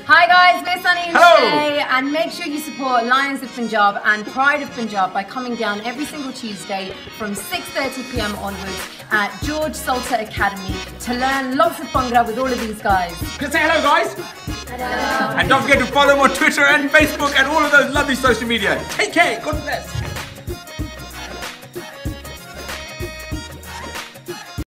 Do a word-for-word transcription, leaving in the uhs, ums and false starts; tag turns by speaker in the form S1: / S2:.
S1: Hi guys, we're Sunny and
S2: Hello.
S1: Shay, and make sure you support Lions of Punjab and Pride of Punjab by coming down every single Tuesday from six thirty p m onwards at George Salter Academy to learn lots of Bhangra with all of these guys.
S2: Say hello, guys.
S1: Hello.
S2: And don't forget to follow them on Twitter and Facebook and all of those lovely social media. Take care. God bless.